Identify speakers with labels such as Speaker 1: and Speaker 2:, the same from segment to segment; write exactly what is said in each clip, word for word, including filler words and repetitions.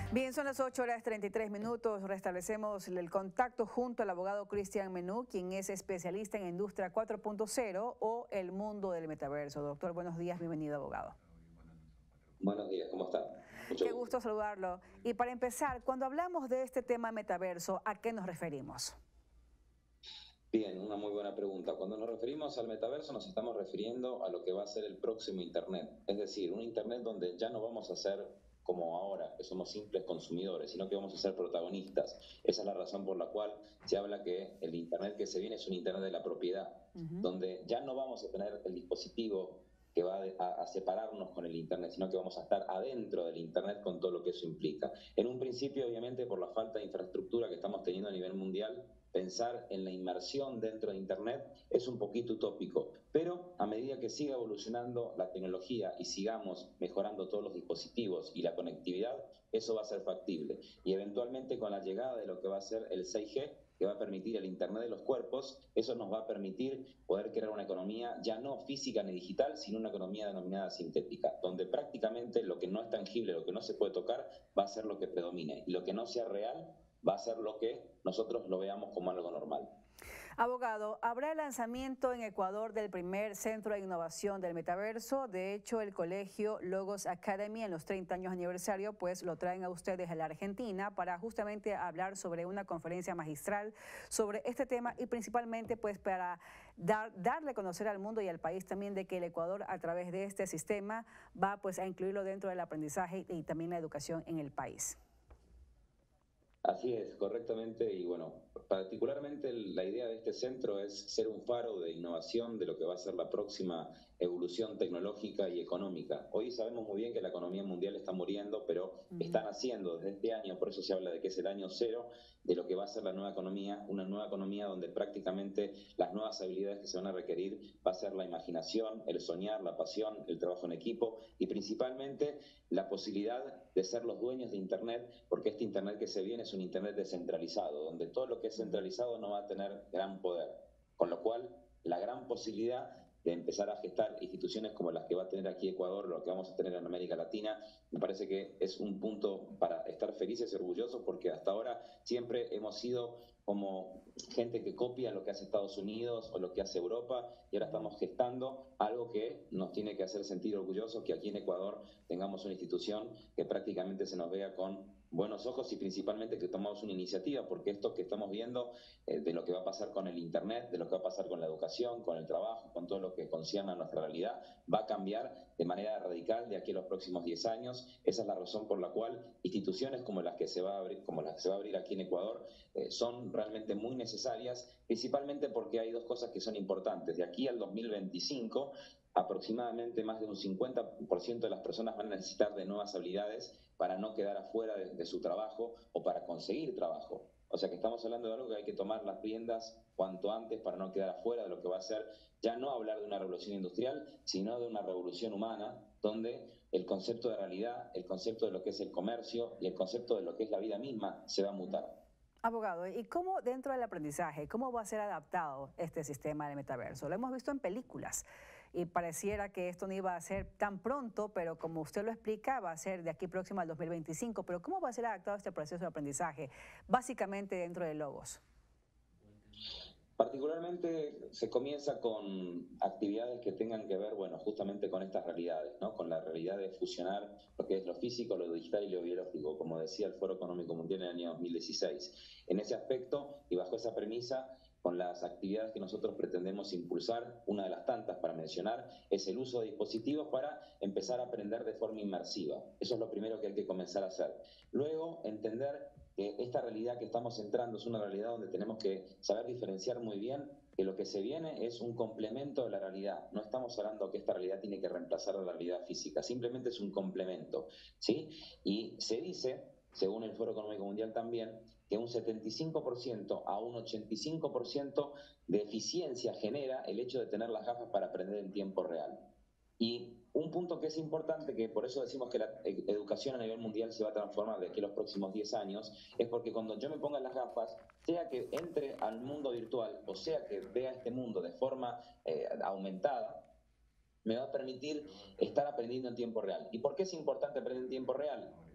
Speaker 1: Bien, son las ocho horas treinta y tres minutos. Restablecemos el contacto junto al abogado Cristian Menú, quien es especialista en Industria cuatro punto cero o el mundo del metaverso. Doctor, buenos días, bienvenido, abogado.
Speaker 2: Buenos días, ¿cómo está? Mucho
Speaker 1: Qué
Speaker 2: gusto.
Speaker 1: gusto saludarlo. Y para empezar, cuando hablamos de este tema metaverso, ¿a qué nos referimos?
Speaker 2: Bien, una muy buena pregunta. Cuando nos referimos al metaverso nos estamos refiriendo a lo que va a ser el próximo Internet. Es decir, un Internet donde ya no vamos a ser como ahora, que somos simples consumidores, sino que vamos a ser protagonistas. Esa es la razón por la cual se habla que el Internet que se viene es un Internet de la propiedad,
Speaker 1: Uh-huh.
Speaker 2: donde ya no vamos a tener el dispositivo que va a, a separarnos con el Internet, sino que vamos a estar adentro del Internet con todo lo que eso implica. En un principio, obviamente, por la falta de infraestructura que estamos teniendo a nivel mundial, pensar en la inmersión dentro de Internet es un poquito utópico, pero a medida que siga evolucionando la tecnología y sigamos mejorando todos los dispositivos y la conectividad, eso va a ser factible. Y eventualmente con la llegada de lo que va a ser el seis G, que va a permitir el Internet de los cuerpos, eso nos va a permitir poder crear una economía ya no física ni digital, sino una economía denominada sintética, donde prácticamente lo que no es tangible, lo que no se puede tocar, va a ser lo que predomine, y lo que no sea real va a ser lo que nosotros lo veamos como algo normal.
Speaker 1: Abogado, ¿habrá el lanzamiento en Ecuador del primer centro de innovación del metaverso? De hecho, el colegio Logos Academy en los treinta años aniversario, pues lo traen a ustedes a la Argentina para justamente hablar sobre una conferencia magistral sobre este tema y principalmente pues para dar, darle a conocer al mundo y al país también de que el Ecuador a través de este sistema va pues a incluirlo dentro del aprendizaje y también la educación en el país.
Speaker 2: Así es, correctamente, y bueno, particularmente la idea de este centro es ser un faro de innovación de lo que va a ser la próxima evolución tecnológica y económica. Hoy sabemos muy bien que la economía mundial está muriendo, pero uh-huh. están haciendo desde este año, por eso se habla de que es el año cero, de lo que va a ser la nueva economía, una nueva economía donde prácticamente las nuevas habilidades que se van a requerir va a ser la imaginación, el soñar, la pasión, el trabajo en equipo y principalmente la posibilidad de ser los dueños de Internet, porque este Internet que se viene es un Internet descentralizado, donde todo lo que es centralizado no va a tener gran poder, con lo cual la gran posibilidad de empezar a gestar instituciones como las que va a tener aquí Ecuador, lo que vamos a tener en América Latina, me parece que es un punto para estar felices y orgullosos, porque hasta ahora siempre hemos sido como gente que copia lo que hace Estados Unidos o lo que hace Europa, y ahora estamos gestando algo que nos tiene que hacer sentir orgullosos, que aquí en Ecuador tengamos una institución que prácticamente se nos vea con buenos ojos y principalmente que tomamos una iniciativa, porque esto que estamos viendo eh, de lo que va a pasar con el Internet, de lo que va a pasar con la educación, con el trabajo, con todo lo que concierne a nuestra realidad, va a cambiar de manera radical de aquí a los próximos diez años. Esa es la razón por la cual instituciones como las que se va a abrir, como las que se va a abrir aquí en Ecuador eh, son realmente muy necesarias, principalmente porque hay dos cosas que son importantes. De aquí al dos mil veinticinco, aproximadamente más de un cincuenta por ciento de las personas van a necesitar de nuevas habilidades para no quedar afuera de, de su trabajo o para conseguir trabajo. O sea que estamos hablando de algo que hay que tomar las riendas cuanto antes para no quedar afuera de lo que va a ser, ya no hablar de una revolución industrial, sino de una revolución humana, donde el concepto de realidad, el concepto de lo que es el comercio y el concepto de lo que es la vida misma se va a mutar.
Speaker 1: Abogado, ¿y cómo dentro del aprendizaje, cómo va a ser adaptado este sistema del metaverso? Lo hemos visto en películas y pareciera que esto no iba a ser tan pronto, pero como usted lo explica, va a ser de aquí próximo al dos mil veinticinco. Pero ¿cómo va a ser adaptado este proceso de aprendizaje, básicamente dentro de Logos?
Speaker 2: Particularmente se comienza con actividades que tengan que ver, bueno, justamente con estas realidades, ¿no? Con la realidad de fusionar lo que es lo físico, lo digital y lo biológico, como decía el Foro Económico Mundial en el año dos mil dieciséis. En ese aspecto y bajo esa premisa, con las actividades que nosotros pretendemos impulsar, una de las tantas para mencionar, es el uso de dispositivos para empezar a aprender de forma inmersiva. Eso es lo primero que hay que comenzar a hacer. Luego, entender que esta realidad que estamos entrando es una realidad donde tenemos que saber diferenciar muy bien que lo que se viene es un complemento de la realidad. No estamos hablando que esta realidad tiene que reemplazar a la realidad física, simplemente es un complemento, ¿sí? Y se dice, según el Foro Económico Mundial también, que un setenta y cinco por ciento a un ochenta y cinco por ciento de eficiencia genera el hecho de tener las gafas para aprender en tiempo real. Y un punto que es importante, que por eso decimos que la educación a nivel mundial se va a transformar de aquí a los próximos diez años, es porque cuando yo me ponga las gafas, sea que entre al mundo virtual o sea que vea este mundo de forma eh, aumentada, me va a permitir estar aprendiendo en tiempo real. ¿Y por qué es importante aprender en tiempo real?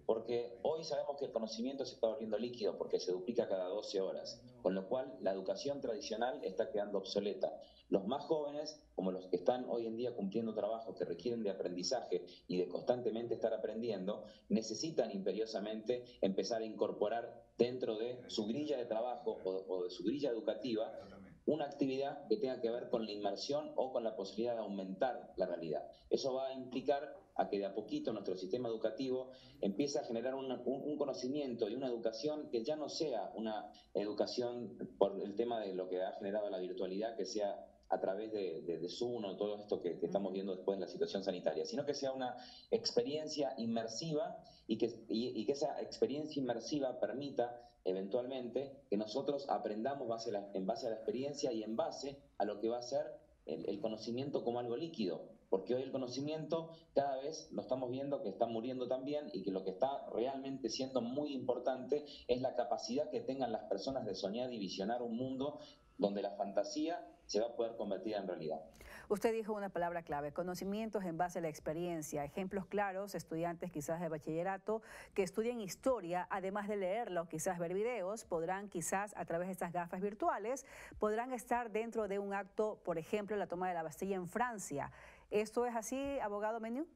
Speaker 2: Porque hoy sabemos que el conocimiento se está volviendo líquido porque se duplica cada doce horas, con lo cual la educación tradicional está quedando obsoleta. Los más jóvenes, como los que están hoy en día cumpliendo trabajos que requieren de aprendizaje y de constantemente estar aprendiendo, necesitan imperiosamente empezar a incorporar dentro de su grilla de trabajo o, o de su grilla educativa una actividad que tenga que ver con la inmersión o con la posibilidad de aumentar la realidad. Eso va a implicar a que de a poquito nuestro sistema educativo empiece a generar una, un, un conocimiento y una educación que ya no sea una educación por el tema de lo que ha generado la virtualidad, que sea a través de, de, de Zoom o todo esto que, que estamos viendo después de la situación sanitaria, sino que sea una experiencia inmersiva y que, y, y que esa experiencia inmersiva permita eventualmente que nosotros aprendamos base la, en base a la experiencia y en base a lo que va a ser el, el conocimiento como algo líquido, porque hoy el conocimiento cada vez lo estamos viendo que está muriendo también y que lo que está realmente siendo muy importante es la capacidad que tengan las personas de soñar y visionar un mundo donde la fantasía se va a poder convertir en realidad.
Speaker 1: Usted dijo una palabra clave, conocimientos en base a la experiencia. Ejemplos claros, estudiantes quizás de bachillerato que estudian historia, además de leerlo, quizás ver videos, podrán quizás a través de estas gafas virtuales, podrán estar dentro de un acto, por ejemplo, la toma de la Bastilla en Francia. ¿Esto es así, abogado Menu?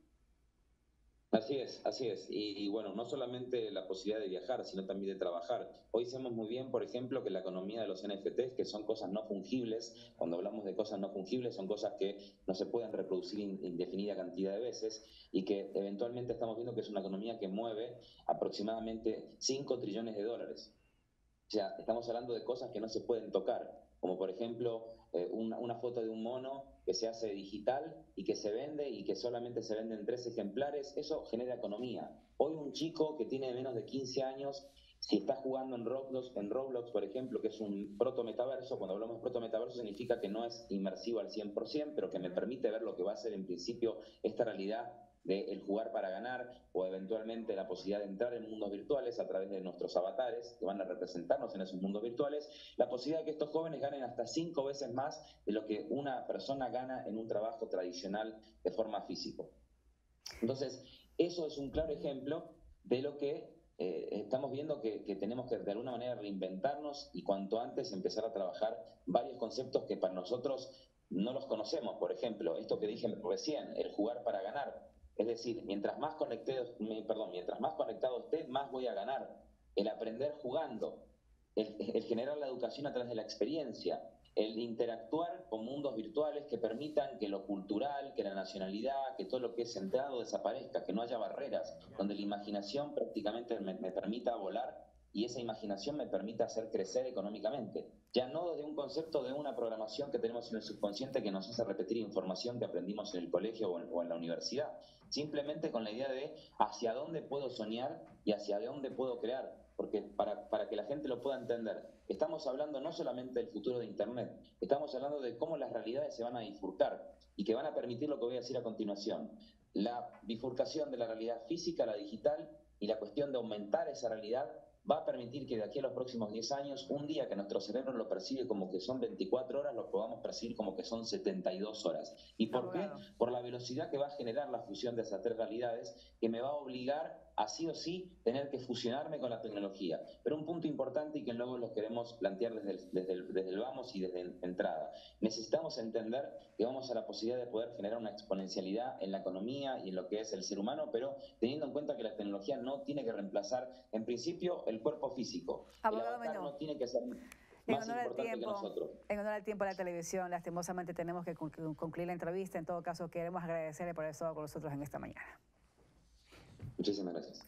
Speaker 2: Así es, así es. Y, y bueno, no solamente la posibilidad de viajar, sino también de trabajar. Hoy sabemos muy bien, por ejemplo, que la economía de los N F Ts, que son cosas no fungibles, cuando hablamos de cosas no fungibles, son cosas que no se pueden reproducir indefinida cantidad de veces y que eventualmente estamos viendo que es una economía que mueve aproximadamente cinco trillones de dólares. O sea, estamos hablando de cosas que no se pueden tocar, como por ejemplo eh, una, una foto de un mono que se hace digital y que se vende y que solamente se venden tres ejemplares. Eso genera economía. Hoy un chico que tiene menos de quince años, si está jugando en Roblox, en Roblox, por ejemplo, que es un proto-metaverso, cuando hablamos de proto-metaverso significa que no es inmersivo al cien por ciento, pero que me permite ver lo que va a ser en principio esta realidad del jugar para ganar o eventualmente la posibilidad de entrar en mundos virtuales a través de nuestros avatares que van a representarnos en esos mundos virtuales, la posibilidad de que estos jóvenes ganen hasta cinco veces más de lo que una persona gana en un trabajo tradicional de forma física. Entonces, eso es un claro ejemplo de lo que eh, estamos viendo que, que tenemos que de alguna manera reinventarnos y cuanto antes empezar a trabajar varios conceptos que para nosotros no los conocemos. Por ejemplo, esto que dije recién, el jugar para ganar. Es decir, mientras más conectado, perdón, mientras más conectado esté, más voy a ganar. El aprender jugando, el, el generar la educación a través de la experiencia, el interactuar con mundos virtuales que permitan que lo cultural, que la nacionalidad, que todo lo que es centrado desaparezca, que no haya barreras, donde la imaginación prácticamente me, me permita volar y esa imaginación me permita hacer crecer económicamente. Ya no desde un concepto de una programación que tenemos en el subconsciente que nos hace repetir información que aprendimos en el colegio o en, o en la universidad, simplemente con la idea de hacia dónde puedo soñar y hacia dónde puedo crear, porque para, para que la gente lo pueda entender, estamos hablando no solamente del futuro de Internet, estamos hablando de cómo las realidades se van a bifurcar y que van a permitir lo que voy a decir a continuación, la bifurcación de la realidad física a la digital y la cuestión de aumentar esa realidad va a permitir que de aquí a los próximos diez años, un día que nuestro cerebro lo percibe como que son veinticuatro horas, lo podamos percibir como que son setenta y dos horas. ¿Y por qué? Por la velocidad que va a generar la fusión de esas tres realidades, que me va a obligar a sí o sí tener que fusionarme con la tecnología. Pero un punto importante y que luego lo queremos plantear desde el, desde el, desde el vamos y desde la entrada. Necesitamos entender que vamos a la posibilidad de poder generar una exponencialidad en la economía y en lo que es el ser humano, pero teniendo en cuenta que la tecnología no tiene que reemplazar, en principio, el cuerpo físico.
Speaker 1: Abogado
Speaker 2: el avatar
Speaker 1: Menú,
Speaker 2: no tiene que ser más importante tiempo, que nosotros.
Speaker 1: En honor al tiempo de la televisión, lastimosamente tenemos que concluir la entrevista. En todo caso, queremos agradecerle por haber estado con nosotros en esta mañana.
Speaker 2: Muchísimas gracias.